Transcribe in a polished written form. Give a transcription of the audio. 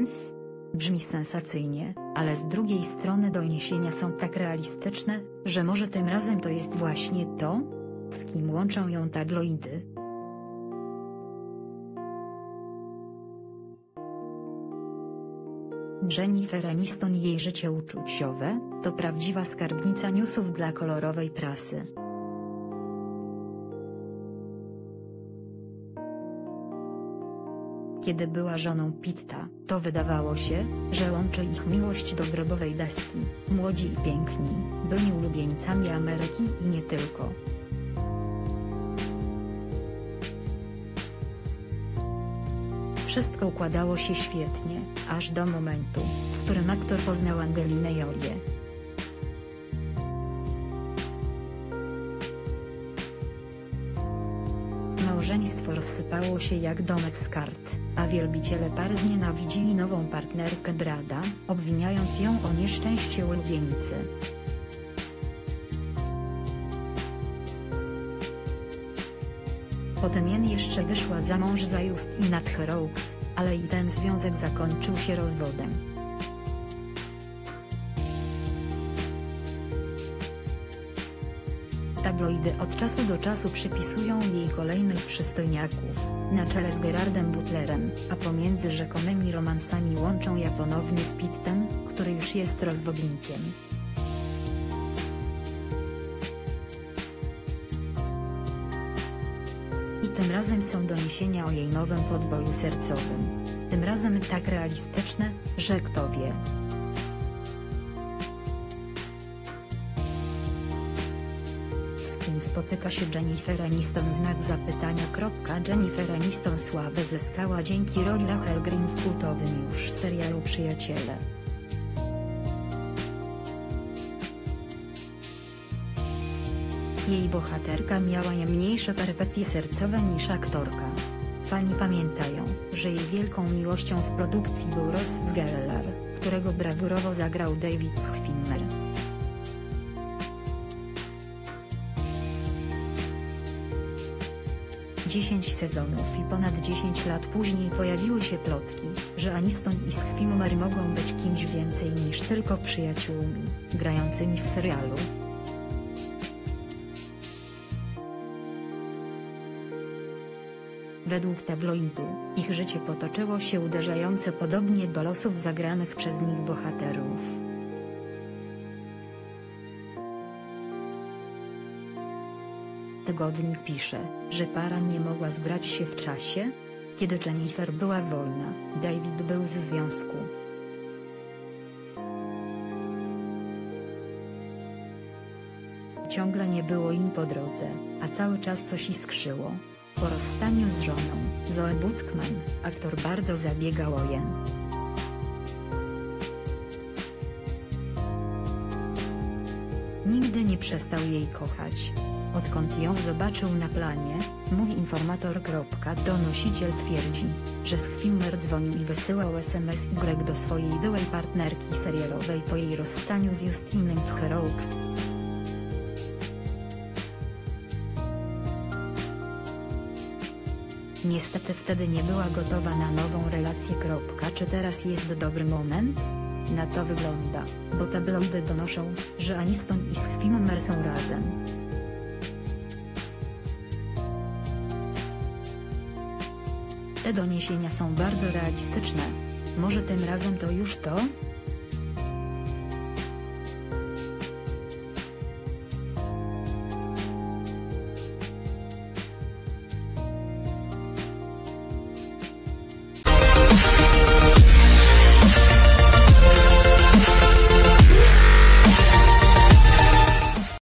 sens? Brzmi sensacyjnie, ale z drugiej strony doniesienia są tak realistyczne, że może tym razem to jest właśnie to, z kim łączą ją tabloidy. Jennifer Aniston i jej życie uczuciowe, to prawdziwa skarbnica newsów dla kolorowej prasy. Kiedy była żoną Pitta, to wydawało się, że łączy ich miłość do grobowej deski. Młodzi i piękni, byli ulubieńcami Ameryki i nie tylko. Wszystko układało się świetnie, aż do momentu, w którym aktor poznał Angelinę Jolię. Małżeństwo rozsypało się jak domek z kart, a wielbiciele pary znienawidzili nową partnerkę Brada, obwiniając ją o nieszczęście ulubienicy. Potem Jen jeszcze wyszła za mąż za Justina Theroux, ale i ten związek zakończył się rozwodem. Tabloidy od czasu do czasu przypisują jej kolejnych przystojniaków, na czele z Gerardem Butlerem, a pomiędzy rzekomymi romansami łączą je ponownie z Pittem, który już jest rozwodnikiem. I tym razem są doniesienia o jej nowym podboju sercowym. Tym razem tak realistyczne, że kto wie. Spotyka się Jennifer Aniston? Znak zapytania. Jennifer Aniston sławę zyskała dzięki roli Rachel Green w kultowym już serialu Przyjaciele. Jej bohaterka miała nie mniejsze perypetie sercowe niż aktorka. Fani pamiętają, że jej wielką miłością w produkcji był Ross Geller, którego brawurowo zagrał David Schwimmer. 10 sezonów i ponad 10 lat później pojawiły się plotki, że Aniston i Schwimmer mogą być kimś więcej niż tylko przyjaciółmi, grającymi w serialu. Według tabloidu, ich życie potoczyło się uderzająco podobnie do losów zagranych przez nich bohaterów. Tygodnik pisze, że para nie mogła zgrać się w czasie, kiedy Jennifer była wolna, David był w związku. Ciągle nie było im po drodze, a cały czas coś iskrzyło. Po rozstaniu z żoną, Zoe Buckman, aktor bardzo zabiegał o Jen. Nigdy nie przestał jej kochać. Odkąd ją zobaczył na planie, mówi informator. Donosiciel twierdzi, że Schwimmer dzwonił i wysyłał SMS do swojej byłej partnerki serialowej po jej rozstaniu z Justinem Theroux. Niestety wtedy nie była gotowa na nową relację. Czy teraz jest dobry moment? Na to wygląda, bo tabloidy donoszą, że Aniston i Schwimmer są razem. Te doniesienia są bardzo realistyczne. Może tym razem to już to?